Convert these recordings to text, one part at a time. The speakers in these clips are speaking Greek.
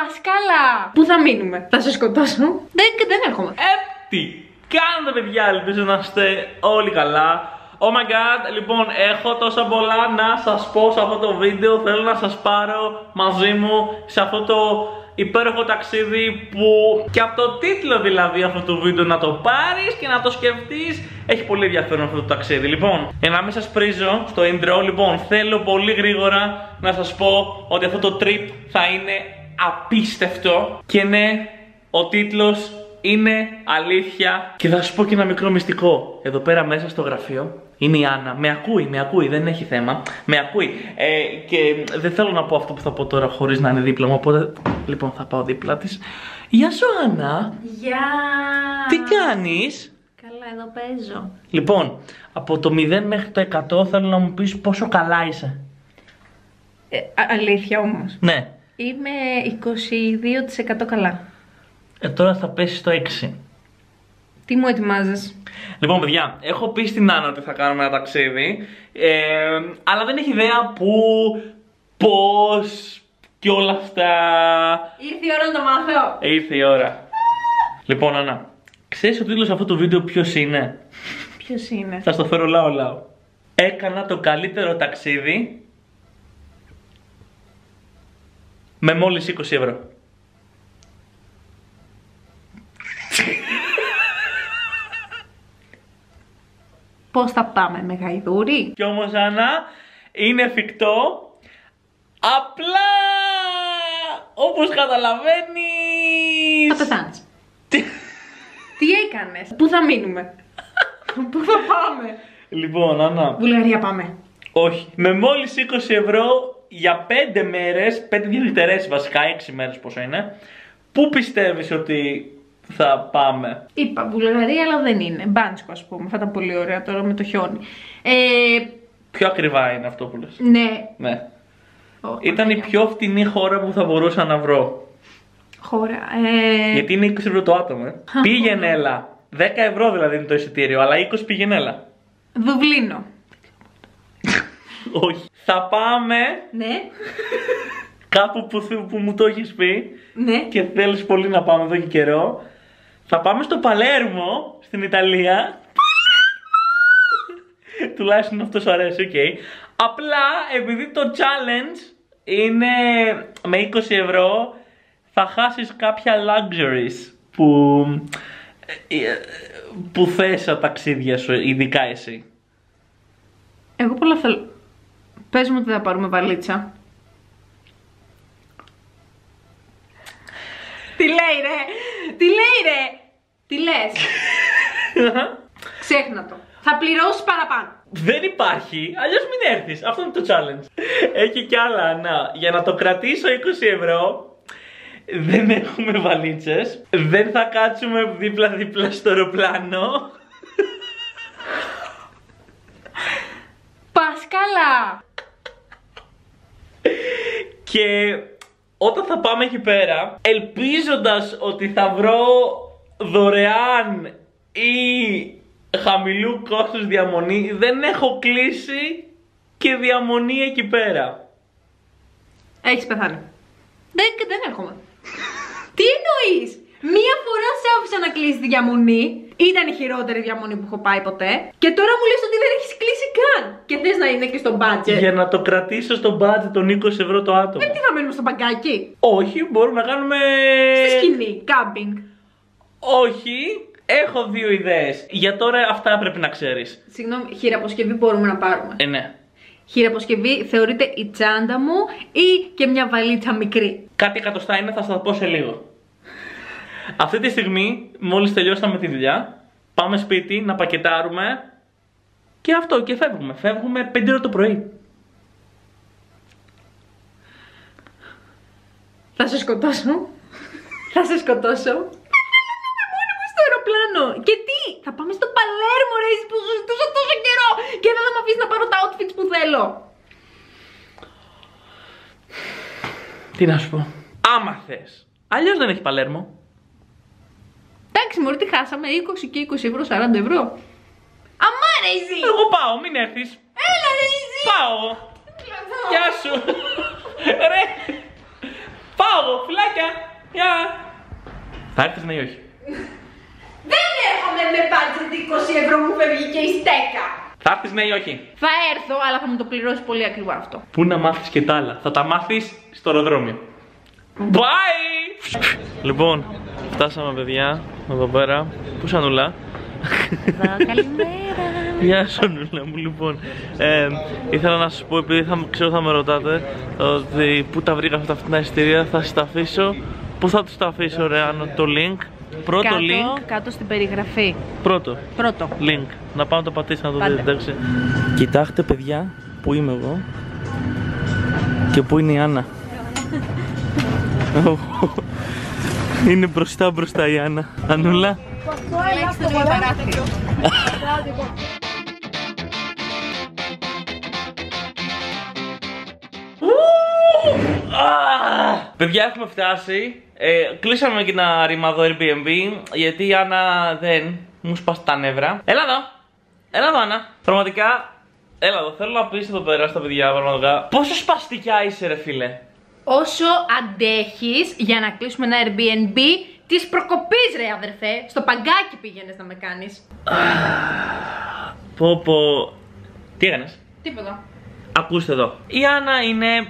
Πας καλά. Πού θα μείνουμε? Θα σε σκοτώσω. Δεν έρχομαι. Τι κάνετε παιδιά, ελπίζω να είστε όλοι καλά. Oh my god, λοιπόν έχω τόσα πολλά να σας πω σε αυτό το βίντεο. Θέλω να σας πάρω μαζί μου σε αυτό το υπέροχο ταξίδι που και από το τίτλο δηλαδή αυτού του βίντεο να το πάρεις και να το σκεφτείς. Έχει πολύ ενδιαφέρον αυτό το ταξίδι. Λοιπόν, για να μην σας πρίζω στο intro, λοιπόν θέλω πολύ γρήγορα να σας πω ότι αυτό το trip θα είναι απίστευτο. Και ναι, ο τίτλος είναι αλήθεια. Και θα σας πω και ένα μικρό μυστικό. Εδώ πέρα μέσα στο γραφείο είναι η Άννα. Με ακούει, δεν έχει θέμα. Με ακούει. Και δεν θέλω να πω αυτό που θα πω τώρα χωρίς να είναι δίπλα μου. Οπότε, λοιπόν, θα πάω δίπλα της. Γεια σου, Άννα. Γεια. Τι κάνεις? Καλά, εδώ παίζω. Λοιπόν, από το 0 μέχρι το 100 θέλω να μου πεις πόσο καλά είσαι. Αλήθεια όμως. Ναι. Είμαι 22% καλά. Τώρα θα πέσει στο 6. Τι μου ετοιμάζεις? Λοιπόν, παιδιά, έχω πει στην Άννα ότι θα κάνουμε ένα ταξίδι, αλλά δεν έχει ιδέα πού, πώς και όλα αυτά. Ήρθε η ώρα να το μάθω. Ήρθε η ώρα. Λοιπόν, Άννα, ξέρεις ο τίτλος αυτού του βίντεο ποιος είναι? Ποιος είναι? Θα στο φέρω λαό. Έκανα το καλύτερο ταξίδι με μόλις 20 ευρώ. Πώς θα πάμε, με γαϊδούρι? Κι όμως, Άννα, είναι εφικτό. Απλά όπως καταλαβαίνεις. Θα πεθάνεις. Τι έκανες? Πού θα μείνουμε? Πού θα πάμε? Λοιπόν, Άννα, Βουλγαρία πάμε. όχι. Με μόλις 20 ευρώ για 5 μέρες, 5 διαλυτερές βασικά, 6 μέρες πόσο είναι. Πού πιστεύεις ότι θα πάμε? Είπα Βουλγαρία, αλλά δεν είναι. Μπάνσκο, ας πούμε. Θα ήταν πολύ ωραία τώρα με το χιόνι. Πιο ακριβά είναι αυτό που λες. Ναι. Ήταν η πιο φτηνή χώρα που θα μπορούσα να βρω. Χώρα. Γιατί είναι 20 ευρώ το άτομο. Πήγαινε έλα. 10 ευρώ δηλαδή είναι το εισιτήριο, αλλά 20 πήγαινε έλα. Δουβλίνο. Όχι. Θα πάμε Ναι. κάπου που μου το έχεις πει. Ναι. Και θέλεις πολύ να πάμε εδώ και καιρό. Θα πάμε στο Παλέρμο, στην Ιταλία. Τουλάχιστον αυτό σου αρέσει, οκ. Απλά επειδή το challenge είναι με 20 ευρώ, θα χάσεις κάποια luxuries που θες στα ταξίδια σου, ειδικά εσύ. Εγώ πολλά θέλω. Πες μου ότι θα πάρουμε βαλίτσα. Τι λέει ρε! Τι λέει ρε! Τι λες? Ξέχνα το. Θα πληρώσεις παραπάνω. Δεν υπάρχει, αλλιώς μην έρθεις. Αυτό είναι το challenge. Έχει κι άλλα, να. Για να το κρατήσω 20 ευρώ, δεν έχουμε βαλίτσες. Δεν θα κάτσουμε δίπλα-δίπλα στο αεροπλάνο. Πας καλά. Και όταν θα πάμε εκεί πέρα, ελπίζοντας ότι θα βρω δωρεάν ή χαμηλού κόστους διαμονή, δεν έχω κλείσει και διαμονή εκεί πέρα. Έχεις πεθάνει. Δεν έρχομαι. Τι εννοείς? Μία φορά σε άφησα να κλείσει τη διαμονή. Ήταν η χειρότερη διαμονή που έχω πάει ποτέ. Και τώρα μου λες ότι δεν έχεις κλείσει καν. Και θες να είναι και στο budget. Για να το κρατήσω στο budget των 20 ευρώ το άτομο. Τι θα μένουμε στο μπαγκάκι? Όχι, μπορούμε να κάνουμε... Στη σκηνή, κάμπινγκ. Όχι, έχω δύο ιδέες. Για τώρα αυτά πρέπει να ξέρεις. Συγγνώμη, χειραποσκευή μπορούμε να πάρουμε? Ναι. Χειραποσκευή θεωρείται η τσάντα μου ή και μια βαλίτσα μικρή? Κάτι εκατοστά είναι, θα σας πω σε λίγο. Αυτή τη στιγμή, μόλις τελειώσαμε τη δουλειά, πάμε σπίτι να πακετάρουμε και αυτό και φεύγουμε. Φεύγουμε 5 ώρα το πρωί. Θα σε σκοτώσω. Θα σε σκοτώσω. Μόνη μου στο αεροπλάνο. Και τι, θα πάμε στο Παλέρμο ρε, που σου ζητούσα τόσο καιρό και δεν θα με αφήσει να πάρω τα outfits που θέλω. Τι να σου πω. Άμα θες. Αλλιώς δεν έχει Παλέρμο. Εντάξει μωρή, τι χάσαμε, 20 και 20 ευρώ, 40 ευρώ. Αμά ρε εσύ. Εγώ πάω, μην έρθεις. Έλα ρε εσύ. Πάω. Γεια σου. Ρε. Πάω εγώ, φιλάκια. Γεια. Θα έρθεις ναι ή όχι? Δεν έρχομαι με budget 20 ευρώ μου φεύγει και η στέκα. Θα έρθεις ναι ή όχι? Θα έρθω, αλλά θα μου το πληρώσει πολύ ακριβά αυτό. Πού να μάθεις και τα άλλα? Θα τα μάθεις στο αεροδρόμιο. Bye! Λοιπόν, φτάσαμε παιδιά, εδώ πέρα. Πού είσαι Ανούλα? Καλημέρα. Γεια σου Ανούλα μου, λοιπόν. Ήθελα να σας πω, επειδή ξέρω θα με ρωτάτε, ότι πού τα βρήκα αυτά τα εισιτήρια, θα σας τα αφήσω. Πού θα τους τα αφήσω ρε Άνω, το link? Πρώτο κάτω, link. κάτω στην περιγραφή. Πρώτο link. Να πάω να το πατήσω να το δείτε, εντάξει. Κοιτάξτε παιδιά, πού είμαι εγώ και πού είναι η Άννα. Είναι μπροστά η Άννα. Ανούλα. Παιδιά, έχουμε φτάσει. Κλείσαμε και ένα ρημαδό Airbnb, γιατί η Άννα δεν μου σπάσει τα νεύρα. Έλα εδώ Άννα. Πραγματικά, έλα εδώ. Θέλω να πεις εδώ πέρα στα παιδιά, πραγματικά, πόσο σπαστικιά είσαι ρε φίλε? Όσο αντέχεις για να κλείσουμε ένα Airbnb της προκοπής ρε αδερφέ. Στο παγκάκι πήγαινες να με κάνεις. Πω. Τι έκανες? Τίποτα. Ακούστε εδώ. Η Άννα είναι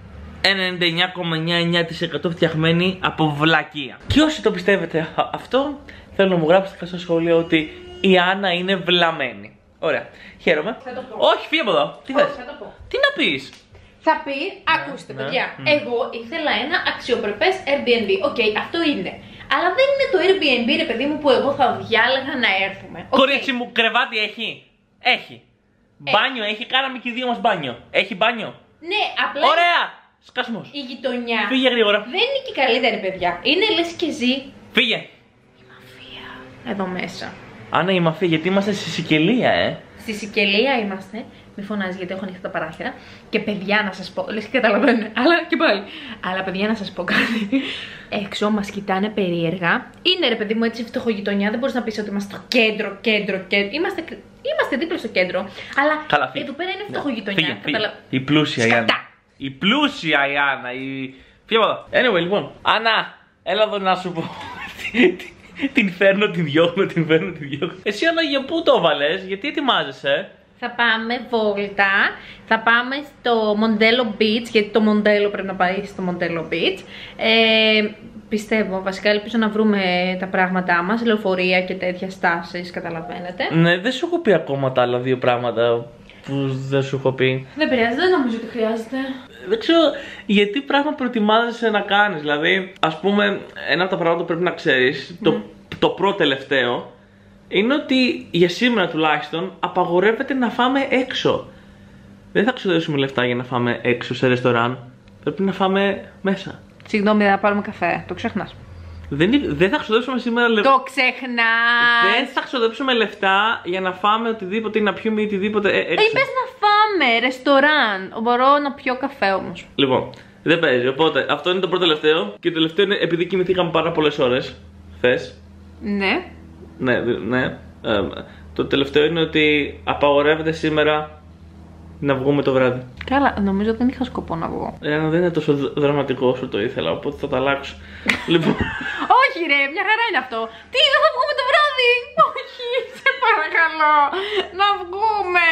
99,99% φτιαγμένη από βλακεία. Και όσοι το πιστεύετε αυτό, θέλω να μου γράψετε στο σχόλιο ότι η Άννα είναι βλαμμένη. Ωραία. Χαίρομαι. Θα το πω. Όχι, φύγε από εδώ. Τι θες? Θα το πω. Τι να πεις? Θα πει, ακούστε παιδιά, εγώ ήθελα ένα αξιοπρεπές Airbnb. Οκ, αυτό είναι. Αλλά δεν είναι το Airbnb ρε παιδί μου που εγώ θα διάλεγα να έρθουμε. Κορίτσι μου, κρεβάτι έχει? Έχει. Μπάνιο έχει? Κάναμε και οι δύο μας μπάνιο. Έχει μπάνιο? Ναι, απλά. Ωραία! Σκασμός. Η γειτονιά. Φύγε γρήγορα. Δεν είναι και η καλύτερη παιδιά. Είναι λες και ζει. Φύγε. Η μαφία. Εδώ μέσα. Άννα, η μαφία, γιατί είμαστε στη Σικελία, Στη Σικελία είμαστε. Μη φωνάζει γιατί έχω ανοιχτά τα παράθυρα. Και παιδιά να σας πω, λες και καταλαβαίνουν, αλλά και πάλι. Αλλά παιδιά να σας πω κάτι. Έξω μας κοιτάνε περίεργα. Είναι ρε παιδί μου έτσι φτωχογειτονιά. Δεν μπορείς να πεις ότι είμαστε στο κέντρο. Είμαστε δίπλα στο κέντρο. Αλλά καλά, εδώ πέρα είναι φτωχογειτονιά. Φύγε. Η πλούσια η Άννα. Η πλούσια η Άννα. Φύγε εδώ. Anyway, λοιπόν. Άννα, έλα εδώ να σου πω. Την φέρνω, την διώχνω. Εσύ Άννα, για πού το βάλες? Γιατί ετοιμάζεσαι? Θα πάμε βόλτα, θα πάμε στο Μοντέλο Beach, γιατί το Μοντέλο πρέπει να πάει στο Μοντέλο Beach. Πιστεύω, βασικά ελπίζω να βρούμε τα πράγματά μας, λεωφορεία και τέτοια στάσεις, καταλαβαίνετε. Ναι, δεν σου έχω πει ακόμα τα άλλα δύο πράγματα που δεν σου έχω πει. Δεν πειράζει, δεν νομίζω ότι χρειάζεται. Δεν ξέρω γιατί πράγμα προετοιμάζεσαι να κάνεις, δηλαδή, ας πούμε, ένα από τα πράγματα που πρέπει να ξέρεις, το πρώτο τελευταίο, είναι ότι για σήμερα τουλάχιστον απαγορεύεται να φάμε έξω. Δεν θα ξοδέψουμε λεφτά για να φάμε έξω σε ρεστοράν. Πρέπει να φάμε μέσα. Συγγνώμη, δεν θα πάρουμε καφέ. Το ξεχνάς. Δεν θα ξοδέψουμε σήμερα λεφτά. Το ξεχνάς. Δεν θα ξοδέψουμε λεφτά για να φάμε οτιδήποτε ή να πιούμε οτιδήποτε έξω. Είπες να φάμε ρεστοράν. Μπορώ να πιω καφέ όμως. Λοιπόν, δεν παίζει. Οπότε αυτό είναι το πρώτο τελευταίο. Και το τελευταίο είναι επειδή κοιμηθήκαμε πάρα πολλές ώρες χθες. Ναι. Ναι. Το τελευταίο είναι ότι απαγορεύεται σήμερα να βγούμε το βράδυ. Καλά, νομίζω δεν είχα σκοπό να βγω. Δεν είναι τόσο δραματικό όσο το ήθελα, οπότε θα τα αλλάξω. Λοιπόν. Όχι ρε, μια χαρά είναι αυτό. Τι, δεν θα βγούμε το βράδυ? Όχι, σε παρακαλώ, να βγούμε.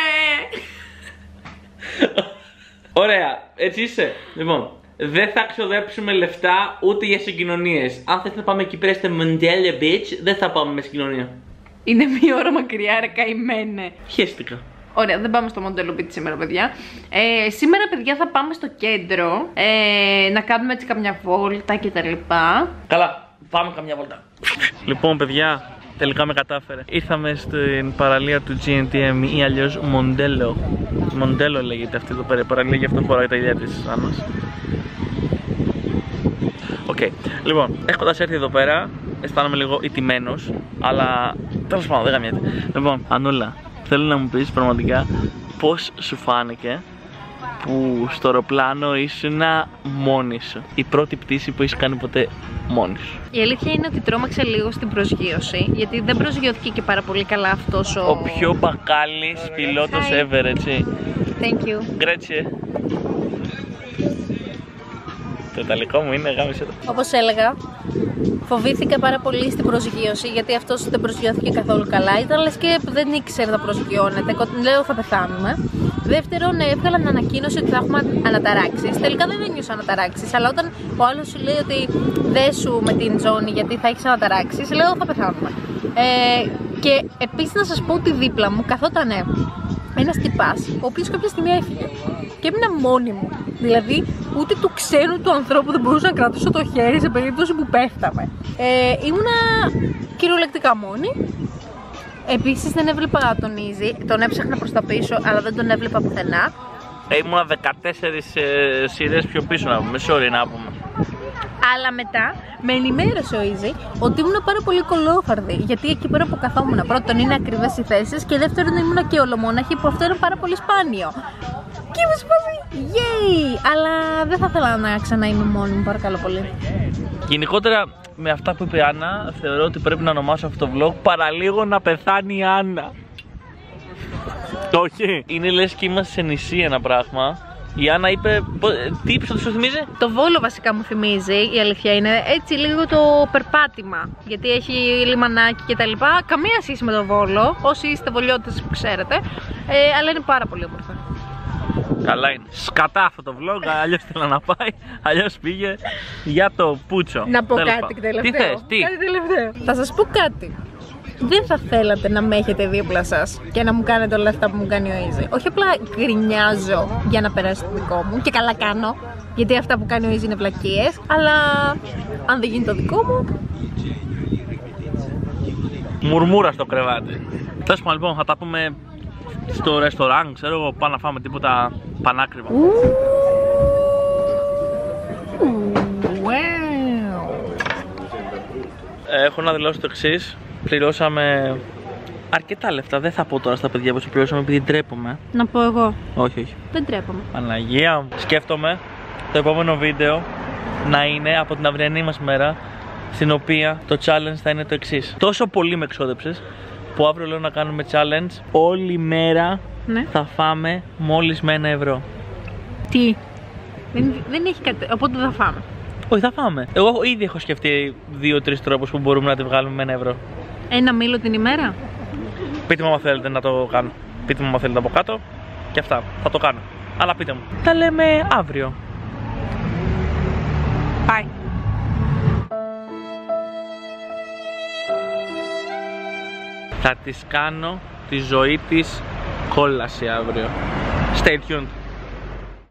Ωραία, έτσι είσαι. Λοιπόν, δεν θα ξοδέψουμε λεφτά ούτε για συγκοινωνίες. Αν θες να πάμε εκεί πέρα στο Μοντέλο Beach, δεν θα πάμε με συγκοινωνία. Είναι μία ώρα μακριά, ρε καημένε. Χαίστηκα. Ωραία, δεν πάμε στο Μοντέλο Beach σήμερα, παιδιά. Σήμερα, παιδιά, θα πάμε στο κέντρο. Να κάνουμε έτσι καμιά βόλτα κτλ. Καλά, πάμε καμιά βόλτα. Λοιπόν, παιδιά, τελικά με κατάφερε. Ήρθαμε στην παραλία του GNTM ή αλλιώς Μοντέλο. Μοντέλο λέγεται αυτή εδώ πέρα. Παραλία, γι' αυτό φοράει τα ηλιά της Άννας. Οκ. Λοιπόν, έχοντας έρθει εδώ πέρα, αισθάνομαι λίγο ηττημένος. Αλλά τέλος πάντων, δεν γαμιέται. Λοιπόν, Ανούλα, θέλω να μου πεις πραγματικά πώς σου φάνηκε που στο αεροπλάνο ήσουν μόνη σου. Η πρώτη πτήση που έχεις κάνει ποτέ μόνη σου. Η αλήθεια είναι ότι τρόμαξα λίγο στην προσγείωση, γιατί δεν προσγειώθηκε και πάρα πολύ καλά αυτός ο πιο μπακάλης πιλότος ever, έτσι. Thank you. Grazie. ιταλικό μου είναι γάμισε το. Όπως έλεγα, φοβήθηκα πάρα πολύ στην προσγείωση γιατί αυτός δεν προσγειώθηκε καθόλου καλά. Ήταν λες και δεν ήξερε να προσγειώνεται. Λέω θα πεθάνουμε. Δεύτερον, έβγαλαν ανακοίνωση ότι θα έχουμε αναταράξεις. Τελικά δεν ένιωσα αναταράξεις, αλλά όταν ο άλλος σου λέει ότι δέσου με την ζώνη γιατί θα έχεις αναταράξεις, λέω θα πεθάνουμε. Και επίσης να σας πω ότι δίπλα μου καθόταν ένας τυπάς, ο οποίος κάποια στιγμή έφυγε. Και έμεινα μόνη μου. Δηλαδή, ούτε του ξένου του ανθρώπου δεν μπορούσα να κρατήσω το χέρι σε περίπτωση που πέφταμε. Ήμουνα κυριολεκτικά μόνη. Επίσης δεν έβλεπα τον Easy, τον έψαχνα προς τα πίσω, αλλά δεν τον έβλεπα πουθενά. Ήμουνα 14 σειρές πιο πίσω να πούμε, sorry να πούμε. Αλλά μετά με ενημέρωσε ο Easy ότι ήμουν πάρα πολύ κολόφαρδη. Γιατί εκεί πέρα που καθόμουν, πρώτον είναι ακριβές οι θέσεις και δεύτερον ήμουν και ολομόναχη, που αυτό είναι πάρα πολύ σπάνιο. Και μου σπάσει, yay! Αλλά δεν θα ήθελα να ξανά είμαι μόνη μου, παρακαλώ πολύ. Γενικότερα με αυτά που είπε η Άννα, θεωρώ ότι πρέπει να ονομάσω αυτό το vlog παραλίγο να πεθάνει η Άννα. Όχι, είναι λες και είμαστε σε νησί ένα πράγμα. Η Άννα είπε, τι είπες ότι σου θυμίζει? Το Βόλο βασικά μου θυμίζει, η αλήθεια είναι, έτσι λίγο το περπάτημα. Γιατί έχει λιμανάκι και τα λοιπά, καμία σχέση με το Βόλο, όσοι είστε βολιώτες που ξέρετε, αλλά είναι πάρα πολύ όμορφα. Καλά είναι. Σκατά αυτό το vlog, αλλιώς θέλω να πάει, αλλιώς πήγε για το πούτσο. Να πω κάτι τελευταίο. Τι θες, τι? Κάτι τελευταίο. Θα σας πω κάτι. Δεν θα θέλατε να με έχετε δίπλα σας και να μου κάνετε όλα αυτά που μου κάνει ο Easy. Όχι απλά γκρινιάζω για να περάσει το δικό μου και καλά κάνω, γιατί αυτά που κάνει ο Easy είναι βλακίες, αλλά αν δεν γίνει το δικό μου... Μουρμούρα στο κρεβάτι. Τέλος πάντων, λοιπόν, θα τα πούμε στο ρεστοράν, ξέρω εγώ, πάω να φάμε τίποτα πανάκριβο. Έχω να δηλώσω το εξής. Πληρώσαμε αρκετά λεφτά. Δεν θα πω τώρα στα παιδιά που πληρώσαμε επειδή τρέπομαι. Να πω εγώ. Όχι, όχι. Δεν τρέπομαι. Παναγία μου. Σκέφτομαι το επόμενο βίντεο να είναι από την αυριανή μας μέρα, στην οποία το challenge θα είναι το εξής. Τόσο πολύ με εξόδεψες που αύριο λέω να κάνουμε challenge. Όλη μέρα θα φάμε μόλις με 1 ευρώ. Τι? Δεν έχει κάτι. Οπότε θα φάμε. Όχι, θα φάμε. Εγώ ήδη έχω σκεφτεί 2-3 τρόπους που μπορούμε να τη βγάλουμε με 1 ευρώ. Ένα μήλο την ημέρα. Πείτε μου αν θέλετε να το κάνω. Πείτε μου αν θέλετε από κάτω. Και αυτά. Θα το κάνω. Αλλά πείτε μου. Τα λέμε αύριο. Bye. Θα της κάνω τη ζωή της κόλαση αύριο. Stay tuned.